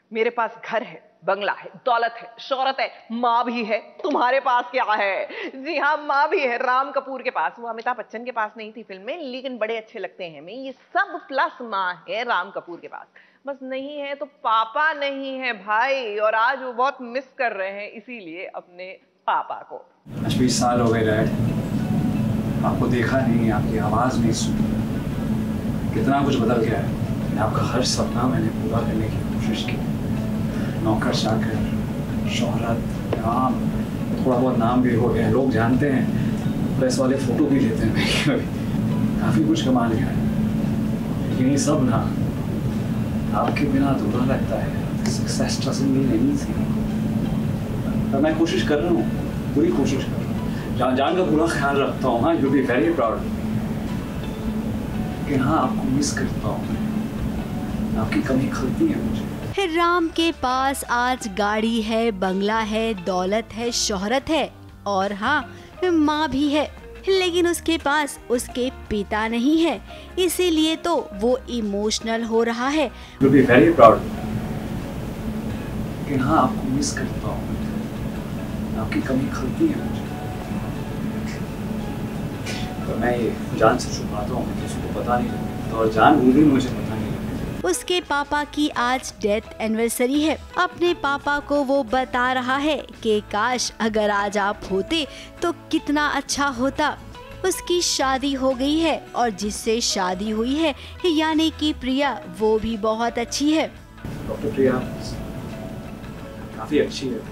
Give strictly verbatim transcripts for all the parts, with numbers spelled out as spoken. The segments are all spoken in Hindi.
मेरे पास घर है, बंगला है, दौलत है, शोहरत है, माँ भी है। तुम्हारे पास क्या है? जी हाँ, माँ भी है राम कपूर के पास। वो अमिताभ बच्चन के पास नहीं थी फिल्म में, लेकिन बड़े अच्छे लगते हैं हमें। ये सब प्लस माँ है राम कपूर के पास। बस नहीं है तो पापा नहीं है भाई, और आज वो बहुत मिस कर रहे हैं इसीलिए अपने पापा को। आज बीस साल हो गए डैड, आपको देखा नहीं, आपकी आवाज नहीं सुनी। कितना कुछ बदल गया है। आपका हर सपना मैंने पूरा करने की कोशिश की। नौकर चाकर, शोहरत, नाम, थोड़ा बहुत नाम भी हो गया, लोग जानते हैं, प्रेस वाले फोटो भी लेते हैं कभी। काफ़ी कुछ कमा लिया है, लेकिन ये सब ना आपके बिना अधूरा लगता है। Success doesn't mean anything. मैं कोशिश कर रहा हूँ, पूरी कोशिश कर रहा हूँ, जान जान का पूरा ख्याल रखता हूँ। हाँ, यू बी वेरी प्राउड। लेकिन हाँ, आपको मिस करता हूँ, आपकी कमी खलती है मुझे। राम के पास आज गाड़ी है, बंगला है, दौलत है, शोहरत है और हाँ, माँ भी है, लेकिन उसके पास उसके पिता नहीं है। इसीलिए तो वो इमोशनल हो रहा है। You'll be very proud. लेकिन हाँ, आपको मिस करता हूँ, आपकी कमी खलती है मुझे। तो मैं ये जान से छुपाता हूँ, किसी को पता नहीं लगता, और जान भी मुझे पता नहीं लगता। उसके पापा की आज डेथ एनिवर्सरी है। अपने पापा को वो बता रहा है कि काश अगर आज आप होते तो कितना अच्छा होता। उसकी शादी हो गई है और जिससे शादी हुई है यानी कि प्रिया, वो भी बहुत अच्छी है। डॉक्टर प्रिया काफी अच्छी है।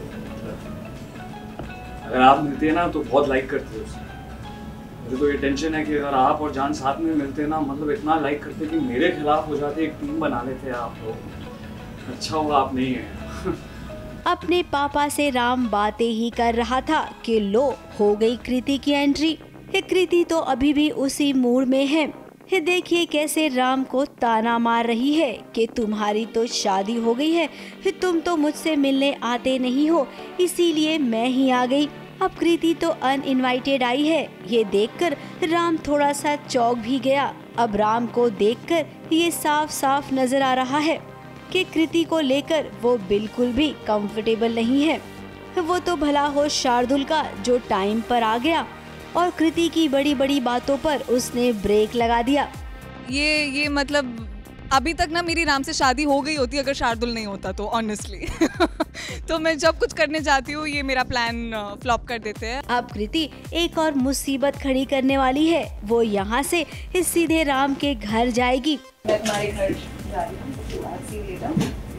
अगर आप मिलते ना तो बहुत लाइक करते उसे। मुझे तो ये टेंशन है कि अगर आप और जान साथ में मिलते ना, मतलब इतना लाइक करते कि मेरे खिलाफ हो जाते, एक टीम बना लेते आप लोग। अच्छा हुआ आप नहीं है। अपने पापा से राम बातें ही कर रहा था कि लो हो गई कृति की एंट्री। कृति तो अभी भी उसी मूड में है। देखिए कैसे राम को ताना मार रही है कि तुम्हारी तो शादी हो गई है, तुम तो मुझसे मिलने आते नहीं हो, इसीलिए मैं ही आ गई। अब कृति तो अनइनवाइटेड आई है। ये देखकर राम थोड़ा सा चौंक भी गया। अब राम को देखकर ये साफ साफ नजर आ रहा है कि कृति को लेकर वो बिल्कुल भी कंफर्टेबल नहीं है। वो तो भला हो शार्दुल का, जो टाइम पर आ गया और कृति की बड़ी बड़ी बातों पर उसने ब्रेक लगा दिया। ये ये मतलब अभी तक ना मेरी राम से शादी हो गई होती अगर शार्दुल नहीं होता तो, ऑनेस्टली। तो मैं जब कुछ करने जाती हूँ ये मेरा प्लान फ्लॉप कर देते हैं। अब कृति एक और मुसीबत खड़ी करने वाली है। वो यहाँ से सीधे राम के घर जाएगी। मैं तुम्हारे घर जा रही हूँ।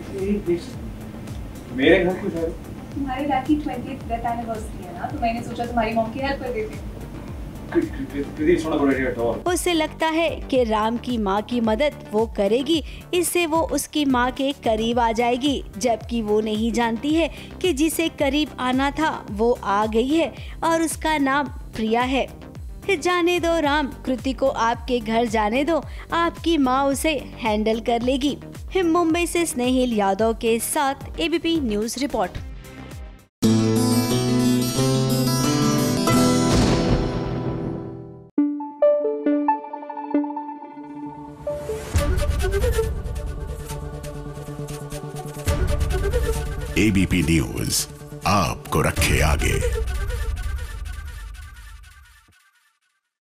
मेरे घर क्यों जा रही? तुम्हारे डैड की ट्वेंटिएथ डेथ एनिवर्सरी है ना, तो मैंने सोचा तुम्हारी मॉम की हेल्प कर देती हूँ। उसे लगता है कि राम की माँ की मदद वो करेगी, इससे वो उसकी माँ के करीब आ जाएगी, जबकि वो नहीं जानती है कि जिसे करीब आना था वो आ गई है और उसका नाम प्रिया है। जाने दो राम, कृति को आपके घर जाने दो, आपकी माँ उसे हैंडल कर लेगी। मुंबई से स्नेहिल यादव के साथ ABP news report. ABP news आपको रखे आगे।